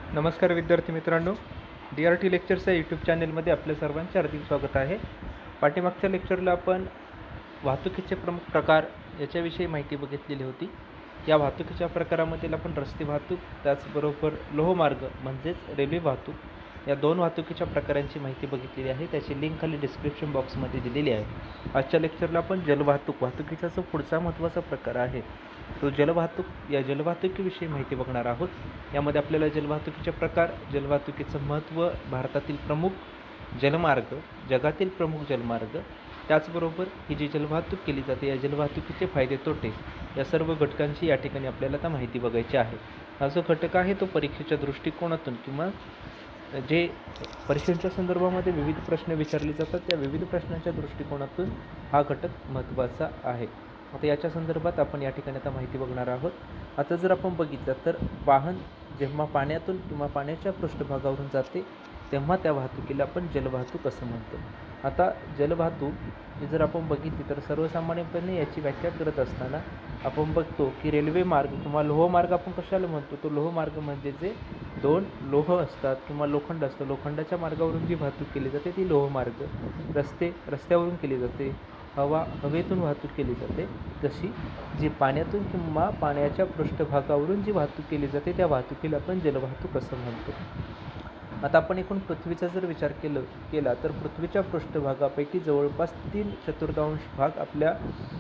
नमस्कार विद्यार्थी मित्रांनो, DRT लेक्चर्स या यूट्यूब चॅनलमध्ये आपल्या सर्वांचे हार्दिक स्वागत आहे. पाठीमागच्या लेक्चरला आपण वाहतुकीचे प्रमुख प्रकार याच्याविषयी माहिती बघितलेली होती. या वाहतुकीच्या प्रकारामध्ये आपण रस्ते वाहतूक त्याचबरोबर लोहमार्ग म्हणजेच रेल्वे वाहतूक या दोन वाहतुकीच्या प्रकारांची माहिती बघितलेली आहे. त्याची लिंक खाली डिस्क्रिप्शन बॉक्समध्ये दिलेली आहे. आजच्या लेक्चरला आपण वाहतुकीचा जो पुढचा महत्त्वाचा प्रकार आहे तो या जलवाहतुकीविषयी माहिती बघणार आहोत. यामध्ये आपल्याला जलवाहतुकीचे प्रकार, जलवाहतुकीचं महत्त्व, भारतातील प्रमुख जलमार्ग, जगातील प्रमुख जलमार्ग, त्याचबरोबर ही जी जलवाहतूक केली जाते या जलवाहतुकीचे फायदे तोटे या सर्व घटकांची या ठिकाणी आपल्याला आता माहिती बघायची आहे. हा जो घटक आहे तो परीक्षेच्या दृष्टिकोनातून किंवा जे परीक्षेच्या संदर्भामध्ये विविध प्रश्न विचारले जातात त्या विविध प्रश्नांच्या दृष्टिकोनातून हा घटक महत्त्वाचा आहे. आता याच्या संदर्भात आपण या ठिकाणी आता माहिती बघणार आहोत. आता जर आपण बघितलं तर वाहन जेव्हा पाण्यातून किंवा पाण्याच्या पृष्ठभागावरून जाते तेव्हा त्या वाहतुकीला आपण जलवाहतूक असं म्हणतो. आता जलवाहतूक जर आपण बघितली तर सर्वसामान्यपणे याची व्याख्या करत असताना आपण बघतो की रेल्वे मार्ग किंवा लोहमार्ग आपण कशाला म्हणतो, तो लोहमार्ग म्हणजे जे दोन लोह असतात किंवा लोखंड असतं, लोखंडाच्या मार्गावरून जी वाहतूक केली जाते ती लोहमार्ग. रस्त्यावरून केली जाते, हवेतून वाहतूक केली जाते, जशी जी पाण्यातून किंवा पाण्याच्या पृष्ठभागावरून जी वाहतूक केली जाते त्या वाहतुकीला आपण जलवाहतूक असं म्हणतो. आता आपण एकूण पृथ्वीचा जर विचार केला तर पृथ्वीच्या पृष्ठभागापैकी जवळपास 3/4 भाग आपल्या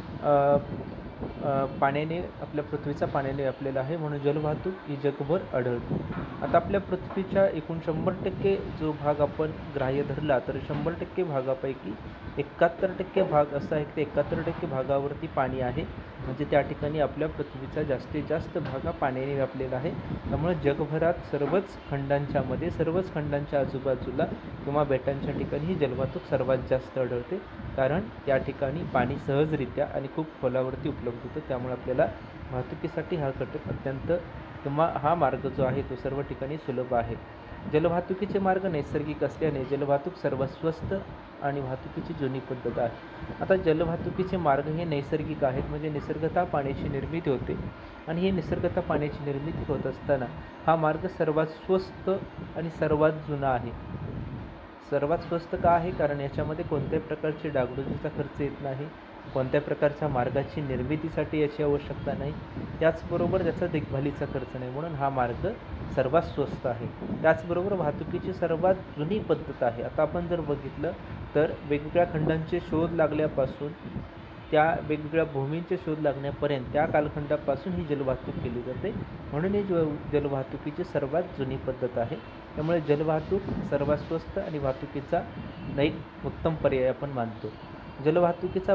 पृथ्वीचा पाण्याने व्यापलेला आहे, म्हणून जलवाहतूक ही जगभर आढळते. आता आपल्या पृथ्वीच्या एकूण 100% जो भाग आपण ग्राह्य धरला तर 100% भागापैकी 71% भाग असा आहे की 71% भागावरती पाणी आहे, म्हणजे त्या ठिकाणी आपल्या पृथ्वीचा जास्तीत जास्त भाग हा पाण्याने व्यापलेला आहे. त्यामुळे जगभरात सर्वच खंडांच्या आजूबाजूला किंवा बेटांच्या ठिकाणी ही जलवाहतूक सर्वात जास्त आढळते, कारण त्या ठिकाणी पाणी सहजरित्या आणि खूप खोलावरती उपलब्ध होतं. त्यामुळे आपल्याला वाहतुकीसाठी हा घटक हा मार्ग जो आहे तो सर्व ठिकाणी सुलभ आहे. जलवाहतुकीचे मार्ग नैसर्गिक असल्याने जलवाहतूक सर्वात स्वस्त आणि वाहतुकीची जुनी पद्धत आहे. आता जलवाहतुकीचे मार्ग हे नैसर्गिक आहेत, म्हणजे निसर्गतः पाण्याची निर्मिती होते आणि ही निसर्गतः पाण्याची निर्मिती होत असताना हा मार्ग सर्वात स्वस्त आणि सर्वात जुना आहे. सर्वात स्वस्त का आहे? कारण याच्यामध्ये कोणत्याही प्रकारची डागडुजीचा खर्च येत नाही, कोणत्या प्रकारच्या मार्गाची निर्मितीसाठी याची आवश्यकता नाही, त्याचबरोबर त्याचा देखभालीचा खर्च नाही, म्हणून हा मार्ग सर्वात स्वस्त आहे. त्याचबरोबर वाहतुकीची सर्वात जुनी पद्धत आहे. आता आपण जर बघितलं तर वेगवेगळ्या खंडांचे शोध लागल्यापासून त्या वेगवेगळ्या भूमींचे शोध लागण्यापर्यंत त्या कालखंडापासून ही जलवाहतूक केली जाते, म्हणून ही जलवाहतुकीची सर्वात जुनी पद्धत आहे. त्यामुळे जलवाहतूक सर्वात स्वस्त आणि वाहतुकीचा एक उत्तम पर्याय आपण मानतो. जलवाहतुकीची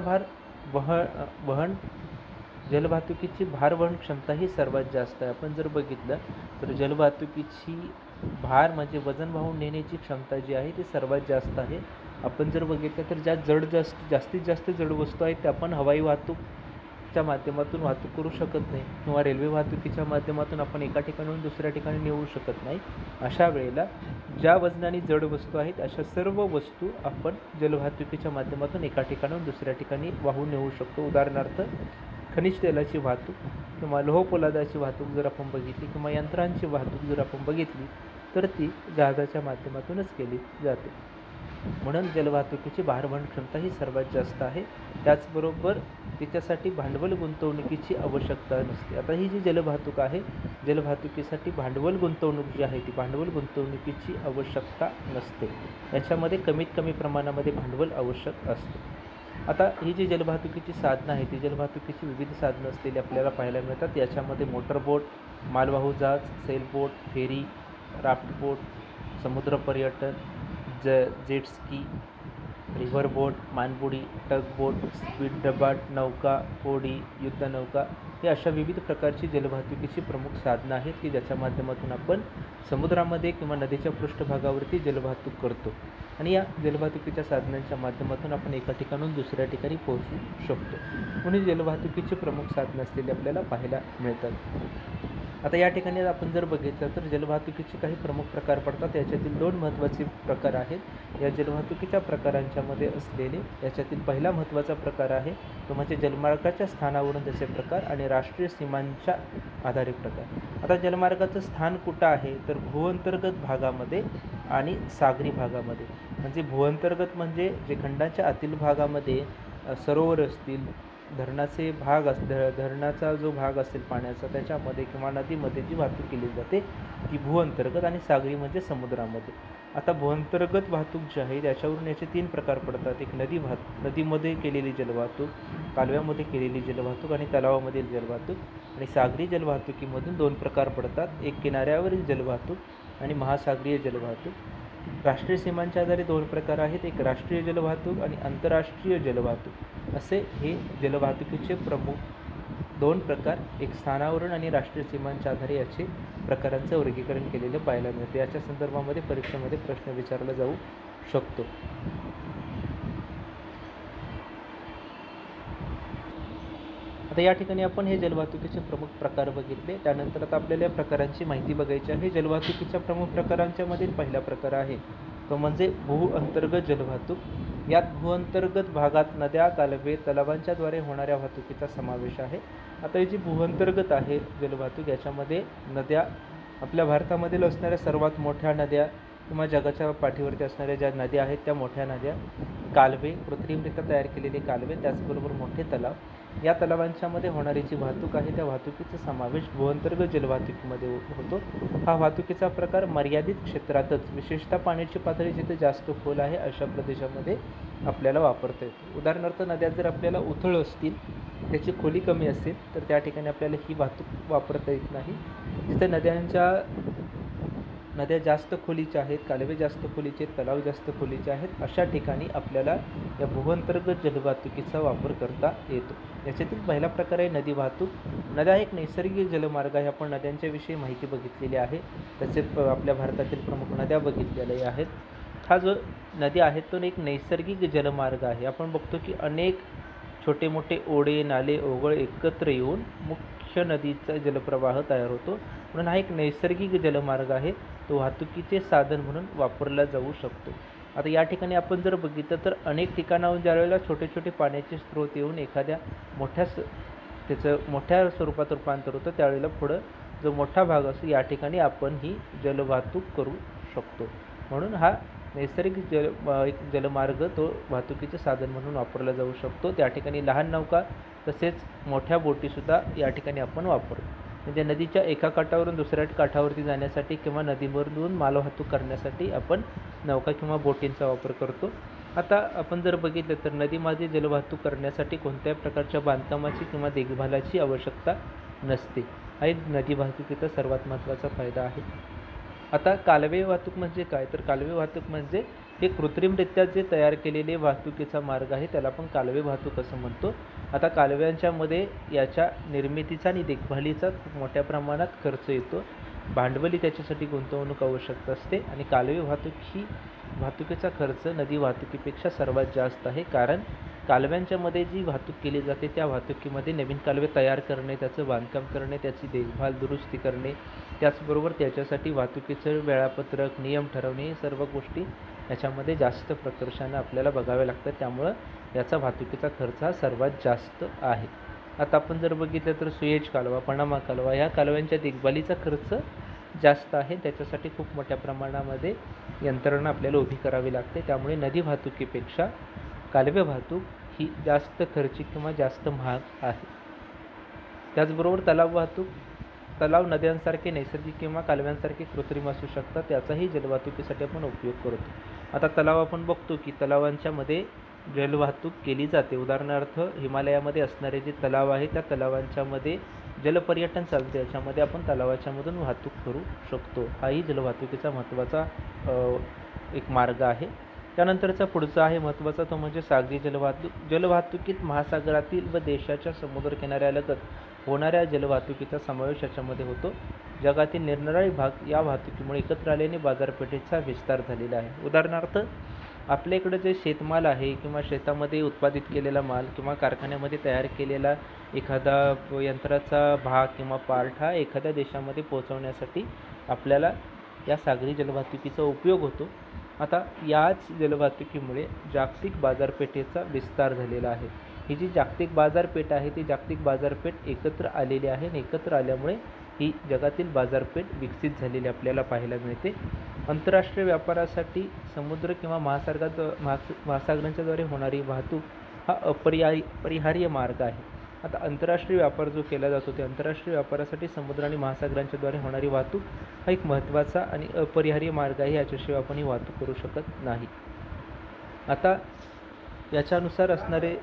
भारवहन क्षमता ही सर्वात जास्त आहे. आपण जर बघितलं तर जलवाहतुकीची म्हणजे वजन वाहून नेण्याची क्षमता जी आहे ती सर्वात जास्त आहे. आपण जर बघितलं तर जास्तीत जास्त जड वस्तू आहेत त्या आपण हवाई वाहतूकच्या माध्यमातून वाहतूक करू शकत नाही किंवा रेल्वे वाहतुकीच्या माध्यमातून आपण एका ठिकाणाहून दुसऱ्या ठिकाणी नेऊ शकत नाही. अशा वेळेला ज्या वजनाने जड वस्तू आहेत अशा सर्व वस्तू आपण जलवाहतुकीच्या माध्यमातून एका ठिकाणाहून दुसऱ्या ठिकाणी वाहून नेऊ शकतो. उदाहरणार्थ खनिज तेलाची वाहतूक किंवा लोहपोलादाची वाहतूक जर आपण बघितली किंवा यंत्रांची वाहतूक जर आपण बघितली तर ती जहाजाच्या माध्यमातूनच केली जाते. म्हणून जलवाहतुकीची भारवहन क्षमता ही सर्वात जास्त आहे. त्याचबरोबर तिच्यासाठी भांडवल गुंतवणुकीची आवश्यकता नसते. आता ही जी जलवाहतूक आहे, जलवाहतुकीसाठी भांडवल गुंतवणूक जी आहे ती भांडवल गुंतवणुकीची आवश्यकता नसते. याच्यामध्ये कमीत कमी प्रमाणामध्ये भांडवल आवश्यक असते. आता ही जी जलवाहतुकीची साधनं आहे ती जलवाहतुकीची विविध साधनं असलेली आपल्याला पाहायला मिळतात. याच्यामध्ये मोटरबोट, मालवाहू जहाज, सेलबोट, फेरी, राफ्ट बोट, समुद्र पर्यटन, जेट स्की, रिव्हर बोट, मानबुडी, टग बोट, स्पीड डबाट, नौका, होडी, युद्धनौका हे अशा विविध प्रकारची जलवाहतुकीची प्रमुख साधनं आहेत की ज्याच्या माध्यमातून आपण समुद्रामध्ये किंवा नदीच्या पृष्ठभागावरती जलवाहतूक करतो आणि या जलवाहतुकीच्या साधनांच्या माध्यमातून आपण एका ठिकाणाहून दुसऱ्या ठिकाणी पोहोचू शकतो. म्हणून जलवाहतुकीची प्रमुख साधनं असलेली आपल्याला पाहायला मिळतात. आता या ठिकाणी आपण जर बघितलं तर जलवाहतुकीचे काही प्रमुख प्रकार पडतात. याच्यातील 2 महत्त्वाचे प्रकार आहेत. या जलवाहतुकीच्या प्रकारांच्यामध्ये असलेले याच्यातील पहिला महत्त्वाचा प्रकार आहे तो म्हणजे जलमार्गाच्या स्थानावरून त्याचे प्रकार आणि राष्ट्रीय सीमांच्या आधारे प्रकार. आता जलमार्गाचं स्थान कुठं आहे तर भूअंतर्गत भागामध्ये आणि सागरी भागामध्ये. म्हणजे भूअंतर्गत म्हणजे जे खंडाच्या आतील भागामध्ये सरोवर असतील, धरणाचे भाग धरणाचा जो भाग असेल पाण्याचा त्याच्यामध्ये किंवा नदीमध्ये जी वाहतूक केली जाते ती भूअंतर्गत, आणि सागरी म्हणजे समुद्रामध्ये. आता भूअंतर्गत वाहतूक जी आहे त्याच्यावरून याचे 3 प्रकार पडतात. एक नदीमध्ये केलेली जलवाहतूक, कालव्यामध्ये केलेली जलवाहतूक आणि तलावामधील जलवाहतूक. आणि सागरी जलवाहतुकीमधून 2 प्रकार पडतात. एक किनाऱ्यावरील जलवाहतूक आणि महासागरीय जलवाहतूक. राष्ट्रीय सीमांच्या आधारे 2 प्रकार आहेत. एक राष्ट्रीय जलवाहतूक आणि आंतरराष्ट्रीय जलवाहतूक असे हे जलवाहतुकीचे प्रमुख 2 प्रकार एक स्थानावरून आणि राष्ट्रीय सीमांच्या आधारे याचे प्रकारांचं वर्गीकरण केलेलं पाहायला मिळते. याच्या संदर्भामध्ये परीक्षेमध्ये प्रश्न विचारला जाऊ शकतो. आता या ठिकाणी आपण हे जलवाहतुकीचे प्रमुख प्रकार बघितले. त्यानंतर आता आपल्याला या प्रकारांची माहिती बघायची आहे. जलवाहतुकीच्या प्रमुख प्रकारांच्या मधील पहिला प्रकार आहे तो म्हणजे भूअंतर्गत जलवाहतूक. यात भूअंतर्गत भागात नद्या, कालवे, तलावांच्याद्वारे होणाऱ्या वाहतुकीचा समावेश आहे. आता ही जी भूअंतर्गत आहे जलवाहतूक याच्यामध्ये नद्या, आपल्या भारतामधील असणाऱ्या सर्वात मोठ्या नद्या किंवा जगाच्या पाठीवरती असणाऱ्या ज्या नद्या आहेत त्या मोठ्या नद्या, कालवे, कृत्रिमरित्या तयार केलेले कालवे, त्याचबरोबर मोठे तलाव, या तलावांच्यामध्ये होणारी जी वाहतूक आहे त्या वाहतुकीचा समावेश भूअंतर्गत जलवाहतुकीमध्ये होतो. हा वाहतुकीचा प्रकार मर्यादित क्षेत्रातच, विशेषतः पाण्याची पातळी जिथे जास्त खोल आहे अशा प्रदेशामध्ये आपल्याला वापरता येतो. उदाहरणार्थ नद्या जर आपल्याला उथळ असतील, त्याची खोली कमी असेल तर त्या ठिकाणी आपल्याला ही वाहतूक वापरता येत नाही. जिथे नद्या जास्त खोलीच्या आहेत, कालवे जास्त खोलीचे आहेत, तलाव जास्त खोलीचे आहेत अशा ठिकाणी आपल्याला या भूअंतर्गत जलवाहतुकीचा वापर करता येतो. याच्यातील पहिला प्रकार आहे नदी वाहतूक. नद्या एक नैसर्गिक जलमार्ग आहे. आपण नद्यांच्या विषयी माहिती बघितलेली आहे. त्याचे आपल्या भारतातील प्रमुख नद्या बघितलेल्या आहेत. हा जो नदी आहेत तो एक नैसर्गिक जलमार्ग आहे. आपण बघतो की अनेक छोटे मोठे ओढे, नाले, ओघळ एकत्र येऊन मुख्य नदीचा जलप्रवाह तयार होतो. म्हणून हा एक नैसर्गिक जलमार्ग आहे. तो वाहतुकीचे साधन म्हणून वापरला जाऊ शकतो. आता या ठिकाणी आपण जर बघितलं तर अनेक ठिकाणाहून ज्यावेळेला छोटे छोटे पाण्याचे स्रोत येऊन एखाद्या त्याचं मोठ्या स्वरूपात रूपांतर होतं त्यावेळेला पुढं जो मोठा भाग असतो या ठिकाणी आपण ही जलवाहतूक करू शकतो. म्हणून हा नैसर्गिक एक जलमार्ग तो वाहतुकीचे साधन म्हणून वापरला जाऊ शकतो. त्या ठिकाणी लहान नौका तसेच मोठ्या बोटीसुद्धा या ठिकाणी आपण वापरतो. म्हणजे नदीच्या एका काठावरून दुसऱ्या काठावरती जाण्यासाठी किंवा नदीवरून मालवाहतूक करण्यासाठी आपण नौका किंवा बोटींचा वापर करतो. आता आपण जर बघितलं तर नदीमध्ये जलवाहतूक करण्यासाठी कोणत्याही प्रकारच्या बांधकामाची किंवा देखभालाची आवश्यकता नसते. हा एक नदी वाहतुकीचा सर्वात महत्त्वाचा फायदा आहे. आता कालवे वाहतूक म्हणजे काय तर कालवे वाहतूक म्हणजे हे कृत्रिमरित्या जे तयार केलेले वाहतुकीचा मार्ग आहे त्याला आपण कालवे वाहतूक असं म्हणतो. आता कालव्यांच्या मध्ये याच्या निर्मितीचा आणि देखभालीचा खूप मोठ्या प्रमाणात खर्च येतो. भांडवली त्याच्यासाठी गुंतवणूक आवश्यक असते आणि कालवे वाहतूक ही वाहतुकीचा खर्च नदी वाहतुकीपेक्षा सर्वात जास्त आहे. कारण कालव्यांच्या मध्ये जी वाहतूक केली जाते त्या वाहतुकीमध्ये नवीन कालवे तयार करणे, त्याचं बांधकाम करणे, त्याची देखभाल दुरुस्ती करणे, त्याचबरोबर त्याच्यासाठी वाहतुकीचं वेळापत्रक, नियम ठरवणे, हे सर्व गोष्टी याच्यामध्ये जास्त प्रकर्षाने आपल्याला बघाव्या लागतात. त्यामुळं याचा वाहतुकीचा खर्च हा सर्वात जास्त आहे. आता आपण जर बघितलं तर सुएझ कालवा, पनामा कालवा ह्या कालव्यांच्या देखभालीचा खर्च जास्त आहे. त्याच्यासाठी खूप मोठ्या प्रमाणामध्ये यंत्रणा आपल्याला उभी करावी लागते. त्यामुळे नदी वाहतुकीपेक्षा कालवे वाहतूक ही जास्त खर्चिक किंवा जास्त महाग आहे. त्याचबरोबर तलाव वाहतूक, तलाव नद्यांसारखे नैसर्गिक किंवा कालव्यांसारखे कृत्रिम असू शकतात. त्याचाही जलवाहतुकीसाठी आपण उपयोग करतो. आता तलाव आपण बघतो की तलावांच्या मध्ये जलवाहतूक केली जाते. उदाहरणार्थ हिमालयामध्ये असणारे जे तलाव आहे त्या तलावांच्या मध्ये जलपर्यटन चालते. याच्यामध्ये आपण तलावाच्या मधून वाहतूक करू शकतो. हाही जलवाहतुकीचा महत्त्वाचा एक मार्ग आहे. त्यानंतरचा पुढचा आहे महत्त्वाचा तो म्हणजे सागरी जलवाहतूक. जलवाहतुकीत महासागरातील व देशाच्या समुद्रकिनाऱ्यालगत होणाऱ्या जलवाहतुकीचा समावेश याच्यामध्ये होतो. जगातील निरनिराळे भाग या वाहतुकीमुळे एकत्र आल्याने बाजारपेठेचा विस्तार झालेला आहे. उदाहरणार्थ आपल्या इकडं जे शेतमाल आहे किंवा शेतामध्ये उत्पादित केलेला माल किंवा कारखान्यामध्ये तयार केलेला एखादा यंत्राचा भाग किंवा पार्ट हा एखाद्या देशामध्ये पोहोचवण्यासाठी आपल्याला या सागरी जलवाहतुकीचा उपयोग होतो. आता याच जलवाहतुकीमुळे जागतिक बाजारपेठेचा विस्तार झालेला आहे. ही जी जागतिक बाजारपेठ आहे ती जागतिक बाजारपेठ एकत्र आलेली आहे आणि एकत्र आल्यामुळे ही जगातील बाजारपेठ विकसित झालेली आपल्याला पाहायला मिळते. आंतरराष्ट्रीय व्यापारासाठी समुद्र किंवा महासागरांच्याद्वारे होणारी वाहतूक हा अपरिहार्य मार्ग आहे. आता आंतरराष्ट्रीय व्यापार जो केला जातो ते आंतरराष्ट्रीय व्यापारासाठी समुद्र आणि महासागरांच्याद्वारे होणारी वाहतूक हा एक महत्त्वाचा आणि अपरिहार्य मार्ग आहे. याच्याशिवाय आपण ही वाहतूक करू शकत नाही. आता याच्यानुसार असणारे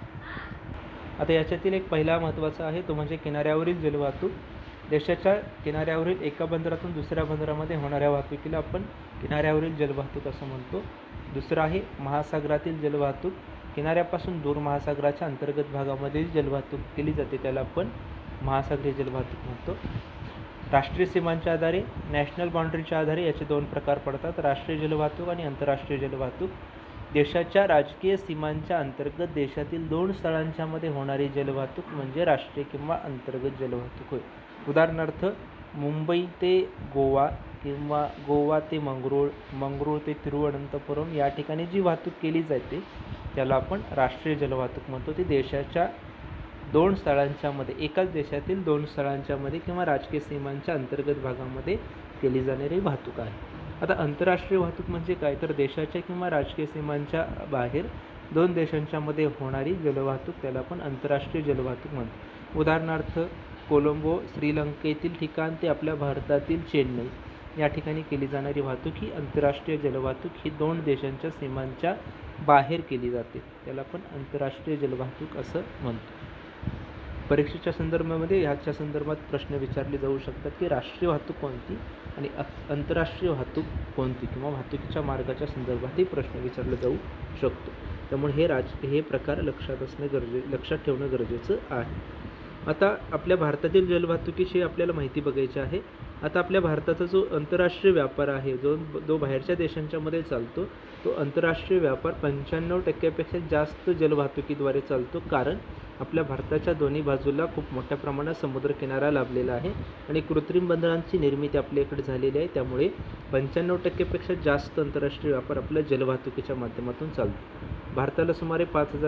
याच्यातील एक पहिला महत्त्वाचा आहे तो म्हणजे किनाऱ्यावरील जलवाहतूक. देशाच्या किनाऱ्यावरील एका बंदरातून दुसऱ्या बंदरामध्ये होणाऱ्या वाहतुकीला आपण किनाऱ्यावरील जलवाहतूक असं म्हणतो. दुसरं आहे महासागरातील जलवाहतूक. किनाऱ्यापासून दूर महासागराच्या अंतर्गत भागामध्ये जलवाहतूक केली जाते त्याला आपण महासागरी जलवाहतूक म्हणतो. राष्ट्रीय सीमांच्या आधारे नॅशनल बाउंड्रीच्या आधारे याचे दोन प्रकार पडतात, राष्ट्रीय जलवाहतूक आणि आंतरराष्ट्रीय जलवाहतूक. देशाच्या राजकीय सीमांच्या अंतर्गत देशातील दोन स्थळांच्या मध्ये होणारी जलवाहतूक म्हणजे राष्ट्रीय किंवा अंतर्गत जलवाहतूक होय. उदाहरणार्थ मुंबई ते गोवा किंवा गोवा ते मंगरूळ, मंगरूळ ते तिरुवनंतपुरम या ठिकाणी जी वाहतूक केली जाते त्याला आपण राष्ट्रीय जलवाहतूक म्हणतो. ती देशाच्या दोन स्थळांच्या मध्ये एकाच देशातील दोन स्थळांच्या मध्ये किंवा राजकीय सीमांच्या अंतर्गत भागामध्ये केली जाणारी वाहतूक आहे. आता आंतरराष्ट्रीय वाहतूक म्हणजे काय तर देशाच्या किंवा राजकीय सीमांच्या बाहेर दोन देशांच्या मध्ये होणारी जलवाहतूक त्याला आपण आंतरराष्ट्रीय जलवाहतूक म्हणतो. उदाहरणार्थ कोलंबो श्रीलंकेतील ठिकाण ते आपल्या भारतातील चेन्नई या ठिकाणी केली जाणारी वाहतूक ही आंतरराष्ट्रीय जलवाहतूक ही दोन देशांच्या सीमांच्या बाहेर केली जाते त्याला आपण आंतरराष्ट्रीय जलवाहतूक असं म्हणतो. परीक्षेच्या संदर्भामध्ये ह्याच्या संदर्भात प्रश्न विचारले जाऊ शकतात की राष्ट्रीय वाहतूक कोणती आणि आंतरराष्ट्रीय वाहतूक कोणती किंवा वाहतुकीच्या मार्गाच्या संदर्भातही प्रश्न विचारला जाऊ शकतो. त्यामुळे हे प्रकार लक्षात ठेवणं गरजेचं आहे. आता आपल्या भारतातील जलवाहतुकीची आपल्याला माहिती बघायची आहे. आता आपल्या भारताचा जो आंतरराष्ट्रीय व्यापार आहे जो बाहेरच्या देशांच्या मध्ये चालतो तो आंतरराष्ट्रीय व्यापार 95% जास्त जलवाहतुकीद्वारे चालतो. कारण आपल्या भारताच्या दोन्ही बाजूला खूप मोठ्या प्रमाणात समुद्रकिनारा लाभलेला आहे आणि कृत्रिम बंदरांची निर्मिती आपल्याकडे झालेली आहे. त्यामुळे 95% जास्त आंतरराष्ट्रीय व्यापार आपल्या जलवाहतुकीच्या माध्यमातून चालतो. भारताला सुमारे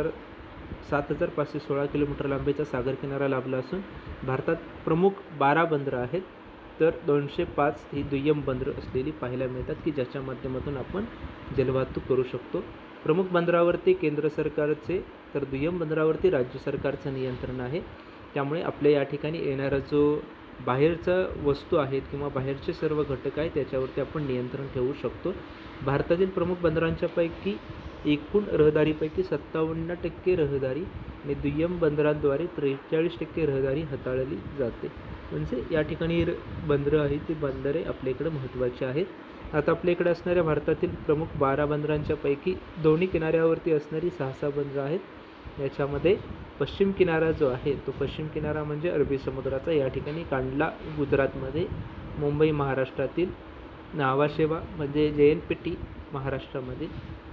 7,516 किलोमीटर लांबीचा सागर किनारा लाभला असून भारतात प्रमुख 12 बंदरं आहेत तर 205 ही दुय्यम बंदरं असलेली पाहायला मिळतात की ज्याच्या माध्यमातून आपण जलवाहतूक करू शकतो. प्रमुख बंदरावरती केंद्र सरकारचे तर दुय्यम बंदरावरती राज्य सरकारचं नियंत्रण आहे. त्यामुळे आपल्या या ठिकाणी येणारा जो बाहेरचा वस्तू आहेत किंवा बाहेरचे सर्व घटक आहेत त्याच्यावरती आपण नियंत्रण ठेवू शकतो. भारतातील प्रमुख बंदरांच्या पैकी एकूण रहदारीपैकी 57% रहदारी आणि दुय्यम बंदरांद्वारे 43% रहदारी हाताळली जाते. म्हणजे या ठिकाणी बंदरं आहेत ती बंदरे आपल्याकडे महत्त्वाची आहेत. आता आपल्याकडे असणाऱ्या भारतातील प्रमुख 12 बंदरांच्या पैकी दोन्ही किनाऱ्यावरती असणारी 6 बंदरं आहेत. याच्यामध्ये पश्चिम किनारा जो आहे तो पश्चिम किनारा म्हणजे अरबी समुद्राचा या ठिकाणी कांडला गुजरातमध्ये, मुंबई महाराष्ट्रातील, नावाशेवा म्हणजे JNPT महाराष्ट्रामध्ये,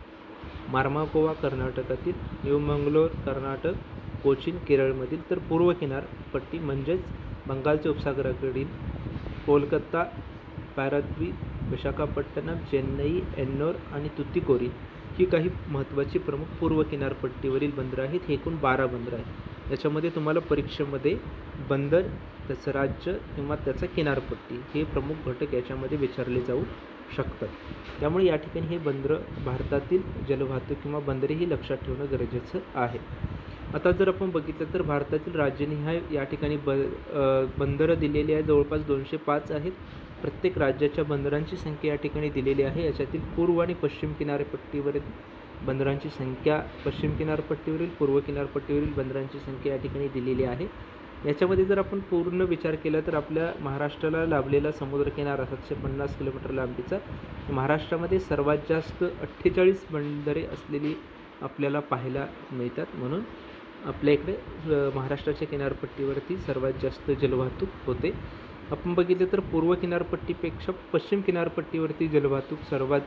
मार्मागोवा कर्नाटकातील, न्यू मंगलोर कर्नाटक, कोचीन केरळमधील, तर पूर्व किनारपट्टी म्हणजेच बंगालच्या उपसागराकडील कोलकाता, पाराद्वीप, विशाखापट्टणम, चेन्नई, एन्नोर आणि तुतीकोरीन ही काही महत्त्वाची प्रमुख पूर्व किनारपट्टीवरील बंदरं आहेत. हे एकूण 12 बंदरं आहेत. याच्यामध्ये तुम्हाला परीक्षेमध्ये बंदर, त्याचं राज्य किंवा त्याचा किनारपट्टी हे प्रमुख घटक याच्यामध्ये विचारले जाऊ शकतात. त्यामुळे या ठिकाणी हे बंदरं भारतातील जलवाहतूक किंवा बंदरे ही लक्षात ठेवणं गरजेचं आहे. आता जर आपण बघितलं तर भारतातील राज्यनिहाय या ठिकाणी बंदरं दिलेली आहे जवळपास 205 आहेत. प्रत्येक राज्याच्या बंदरांची संख्या या ठिकाणी दिलेली आहे. याच्यातील पूर्व आणि पश्चिम किनारपट्टीवरील बंदरांची संख्या, पश्चिम किनारपट्टीवरील पूर्व किनारपट्टीवरील बंदरांची संख्या या ठिकाणी दिलेली आहे. याच्यामध्ये जर आपण पूर्ण विचार केला तर आपल्या महाराष्ट्राला लाभलेला समुद्रकिनारा 750 किलोमीटर लांबीचा, महाराष्ट्रामध्ये सर्वात जास्त 48 बंदरे असलेली आपल्याला पाहायला मिळतात. म्हणून आपल्या इकडे महाराष्ट्राच्या किनारपट्टीवरती सर्वात जास्त जलवाहतूक होते. आपण बघितलं तर पूर्व किनारपट्टीपेक्षा पश्चिम किनारपट्टीवरती जलवाहतूक सर्वात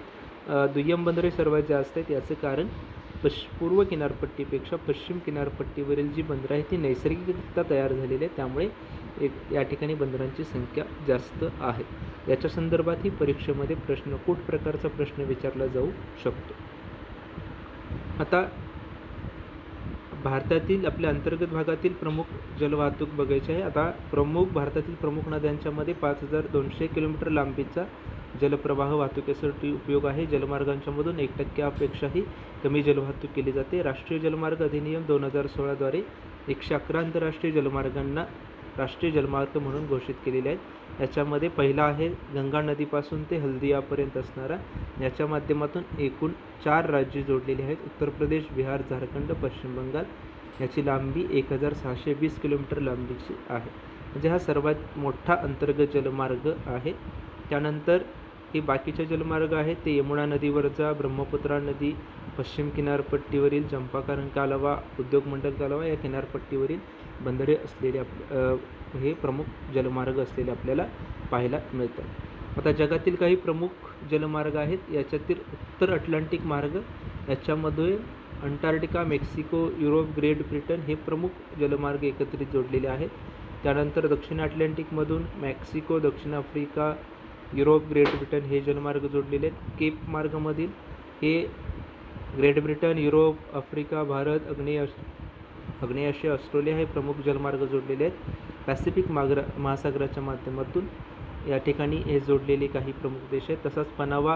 दुय्यम बंदरे सर्वात जास्त आहेत. याचं कारण पूर्व किनारपट्टीपेक्षा पश्चिम किनारपट्टीवरील जी बंदरं आहेत ती नैसर्गिकरित्या तयार झालेली आहेत, त्यामुळे या ठिकाणी बंदरांची संख्या जास्त आहे. याच्या संदर्भातही परीक्षेमध्ये कूट प्रकारचा प्रश्न विचारला जाऊ शकतो. आता भारतातील आपल्या अंतर्गत भागातील प्रमुख जलवाहतूक बघायची आहे. आता भारतातील प्रमुख नद्यांच्या मध्ये 5200 किलोमीटर लांबीचा जलप्रवाह वाहतुकीसाठी उपयोग आहे. जलमार्गांच्या मधून 1% पेक्षाही कमी जलवाहतूक केली जाते. राष्ट्रीय जलमार्ग अधिनियम 2016 द्वारे 111 आंतरराष्ट्रीय जलमार्गांना राष्ट्रीय जलमार्ग म्हणून घोषित केलेले आहेत. याच्यामध्ये पहिला आहे गंगा नदीपासून ते हल्दियापर्यंत असणारा. याच्या माध्यमातून एकूण 4 राज्ये जोडलेली आहेत: उत्तर प्रदेश, बिहार, झारखंड, पश्चिम बंगाल. याची लांबी 1620 किलोमीटर लांबीची आहे. म्हणजे हा सर्वात मोठा अंतर्गत जलमार्ग आहे. त्यानंतर हे बाकीचे जलमार्ग आहेत ते यमुना नदीवरचा, ब्रह्मपुत्रा नदी, पश्चिम किनारपट्टीवरील चंपारण कालवा, उद्योगमंडल कालवा या किनारपट्टीवरील बंदरे असलेले हे प्रमुख जलमार्ग असलेले आपल्याला पाहायला मिळतात. आता जगातील काही प्रमुख जलमार्ग आहेत. याच्यातील उत्तर अटलांटिक मार्ग, याच्यामध्ये Antarctica, Mexico, Europe, Great Britain हे प्रमुख जलमार्ग एकत्रित जोडलेले आहेत. त्यानंतर दक्षिण अटलांटिकमधून मेक्सिको, दक्षिण आफ्रिका, युरोप, ग्रेट ब्रिटन हे जलमार्ग जोडलेले आहेत. केप मार्गमधील हे Great Britain, Europe, Africa, Bharat, आग्नेय आशिया, ऑस्ट्रेलिया हे प्रमुख जलमार्ग जोडलेले आहेत. पॅसिफिक महासागराच्या माध्यमातून या ठिकाणी हे जोडलेले काही प्रमुख देश आहेत. तसंच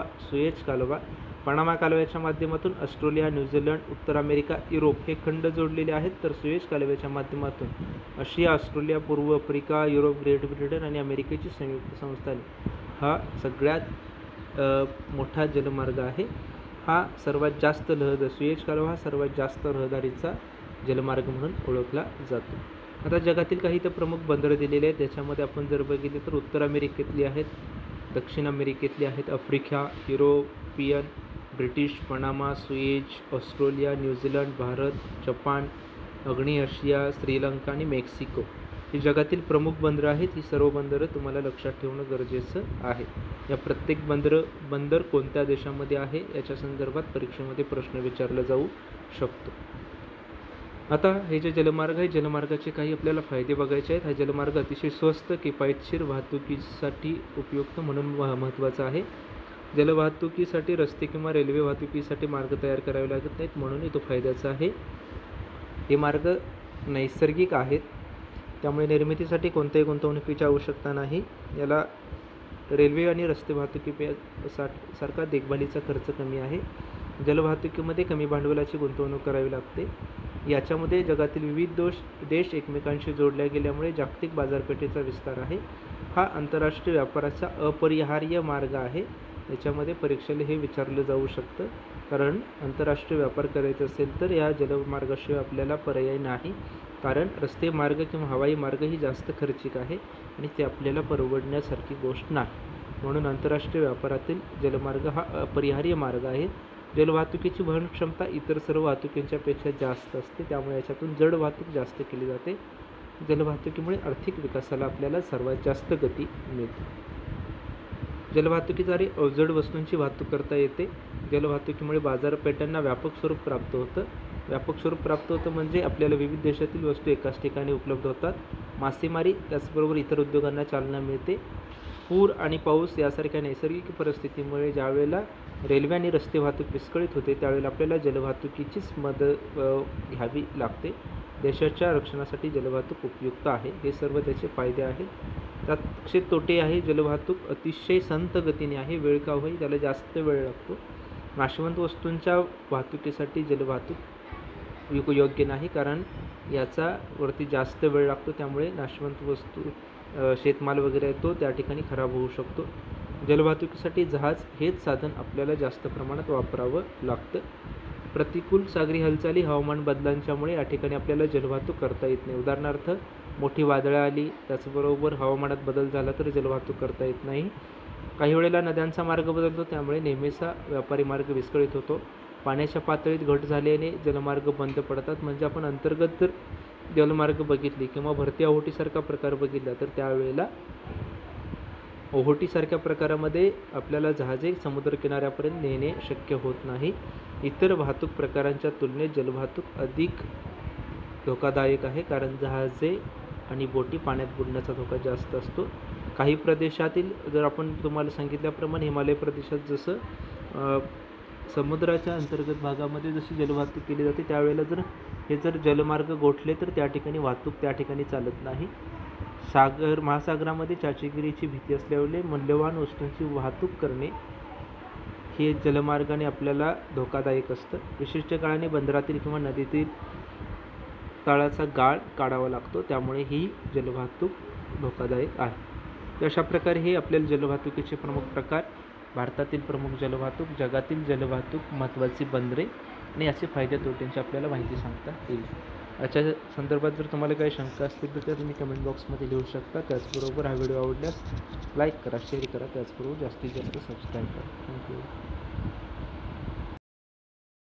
पनामा कालव्याच्या माध्यमातून ऑस्ट्रेलिया, न्यूझीलंड, उत्तर अमेरिका, युरोप हे खंड जोडलेले आहेत. तर सुएझ कालव्याच्या माध्यमातून आशिया, ऑस्ट्रेलिया, पूर्व आफ्रिका, युरोप, ग्रेट ब्रिटन आणि अमेरिकेची संयुक्त संस्थाने हा सगळ्यात मोठा जलमार्ग आहे. हा सर्वात जास्त सुएझ कालवा हा सर्वात जास्त रहदारीचा जलमार्ग म्हणून ओळखला जातो. आता जगातील काही तर प्रमुख बंदरं दिलेले आहेत. त्याच्यामध्ये आपण जर बघितले तर उत्तर अमेरिकेतली आहेत, दक्षिण अमेरिकेतली आहेत, Africa, European, British, Panama, Suez, Australia, New Zealand, Bharat, Japan, आग्नेय आशिया, श्रीलंका आणि मेक्सिको ही जगातील प्रमुख बंदरं आहेत. ही सर्व बंदरं तुम्हाला लक्षात ठेवणं गरजेचं आहे. या प्रत्येक बंदर कोणत्या देशामध्ये आहे याच्या संदर्भात परीक्षेमध्ये प्रश्न विचारला जाऊ शकतो. आता हे जे जलमार्ग आहे, जलमार्गाचे काही आपल्याला फायदे बघायचे आहेत. हा जलमार्ग अतिशय स्वस्त, किफायतशीर, वाहतुकीसाठी उपयुक्त म्हणून महत्त्वाचा आहे. जलवाहतुकीसाठी रस्ते किंवा रेल्वे वाहतुकीसाठी मार्ग तयार करावे लागत नाहीत, म्हणूनही तो फायद्याचा आहे. हे मार्ग नैसर्गिक आहेत, त्यामुळे निर्मितीसाठी कोणत्याही गुंतवणुकीची आवश्यकता नाही. याला रेल्वे आणि रस्ते वाहतुकीसारखा देखभालीचा खर्च कमी आहे. जलवाहतुकीमध्ये कमी भांडवलाची गुंतवणूक करावी लागते. याच्यामध्ये जगातील विविध देश एकमेकांशी जोडल्या गेल्यामुळे जागतिक बाजारपेठेचा विस्तार आहे. हा आंतरराष्ट्रीय व्यापाराचा अपरिहार्य मार्ग आहे. याच्यामध्ये परीक्षेला हे विचारलं जाऊ शकतं, कारण आंतरराष्ट्रीय व्यापार करायचा असेल तर या जलमार्गाशिवाय आपल्याला पर्याय नाही. कारण रस्ते मार्ग किंवा हवाई मार्ग ही जास्त खर्चिक आहे आणि ते आपल्याला परवडण्यासारखी गोष्ट नाही. म्हणून आंतरराष्ट्रीय व्यापारातील जलमार्ग हा अपरिहार्य मार्ग आहे. जलवाहतुकीची वहन क्षमता इतर सर्व वाहतुकींच्या पेक्षा जास्त असते, त्यामुळे याच्यातून जड वाहतूक जास्त केली जाते. जलवाहतुकीमुळे आर्थिक विकासाला आपल्याला सर्वात जास्त गती मिळते. जलवाहतुकीद्वारे अवजड वस्तूंची वाहतूक करता येते. जलवाहतुकीमुळे बाजारपेठांना व्यापक स्वरूप प्राप्त होतं म्हणजे आपल्याला विविध देशातील वस्तू एकाच ठिकाणी उपलब्ध होतात. मासेमारी त्याचबरोबर इतर उद्योगांना चालना मिळते. पूर आणि पाऊस यासारख्या नैसर्गिक परिस्थितीमुळे ज्यावेळेला रेल्वे आणि रस्ते वाहतूक विस्कळीत होते त्यावेळेला आपल्याला जलवाहतुकीचीच मदत घ्यावी लागते. देशाच्या रक्षणासाठी जलवाहतूक उपयुक्त आहे. हे सर्व त्याचे फायदे आहेत. त्याचे तोटे आहे. जलवाहतूक अतिशय संथ गतीने आहे. वेळ का होईल, त्याला जास्त वेळ लागतो. नाशवंत वस्तूंच्या वाहतुकीसाठी जलवाहतूक योग्य नाही, कारण याचा वरती जास्त वेळ लागतो. त्यामुळे नाशवंत वस्तू शेतमाल वगैरे आहे तो त्या ठिकाणी खराब होऊ शकतो. जलवाहतुकीसाठी जहाज हेच साधन आपल्याला जास्त प्रमाणात वापरावं लागतं. प्रतिकूल सागरी हालचाली, हवामान बदलांच्यामुळे या ठिकाणी आपल्याला जलवाहतूक करता येत नाही. उदाहरणार्थ मोठी वादळं आली, त्याचबरोबर हवामानात बदल झाला तर जलवाहतूक करता येत नाही. काही वेळेला नद्यांचा मार्ग बदलतो, त्यामुळे नेहमीचा व्यापारी मार्ग विस्कळीत होतो. पाण्याच्या पातळीत घट झाल्याने जलमार्ग बंद पडतात. म्हणजे आपण अंतर्गत जर जलमार्ग बघितली किंवा भरती ओहोटीसारखा प्रकार बघितला तर त्यावेळेला ओहोटीसारख्या प्रकारामध्ये आपल्याला जहाजे समुद्रकिनाऱ्यापर्यंत नेणे शक्य होत नाही. इतर वाहतूक प्रकारांच्या तुलनेत जलवाहतूक अधिक धोकादायक आहे, कारण जहाजे आणि बोटी पाण्यात बुडण्याचा धोका जास्त असतो. काही प्रदेशातील, जर आपण तुम्हाला सांगितल्याप्रमाणे हिमालय प्रदेशात जसं समुद्राच्या अंतर्गत भागामध्ये जशी जलवाहतूक केली जाते, त्यावेळेला जर जलमार्ग गोठले तर त्या ठिकाणी वाहतूक त्या ठिकाणी चालत नाही. महासागरामध्ये चाचेगिरीची भीती असल्यामुळे मौल्यवान वस्तूंची वाहतूक करणे हे जलमार्गाने आपल्याला धोकादायक असतं. विशिष्ट काळाने बंदरातील किंवा नदीतील तळाचा गाळ काढावा लागतो, त्यामुळे ही जलवाहतूक धोकादायक आहे. अशा प्रकारे हे आपल्याला जलवाहतुकीचे प्रमुख प्रकार, भारतातील प्रमुख जलवाहतूक, जगातील जलवाहतूक, महत्त्वाची बंदरे आणि असे फायदे तोट्यांची आपल्याला माहिती सांगता येईल. याच्या संदर्भात जर तुम्हाला काही शंका असतील तर त्या तुम्ही कमेंट बॉक्समध्ये लिहू शकता. त्याचबरोबर हा व्हिडिओ आवडल्यास लाईक करा, शेअर करा, त्याचबरोबर जास्तीत जास्त सबस्क्राईब करा. थँक्यू.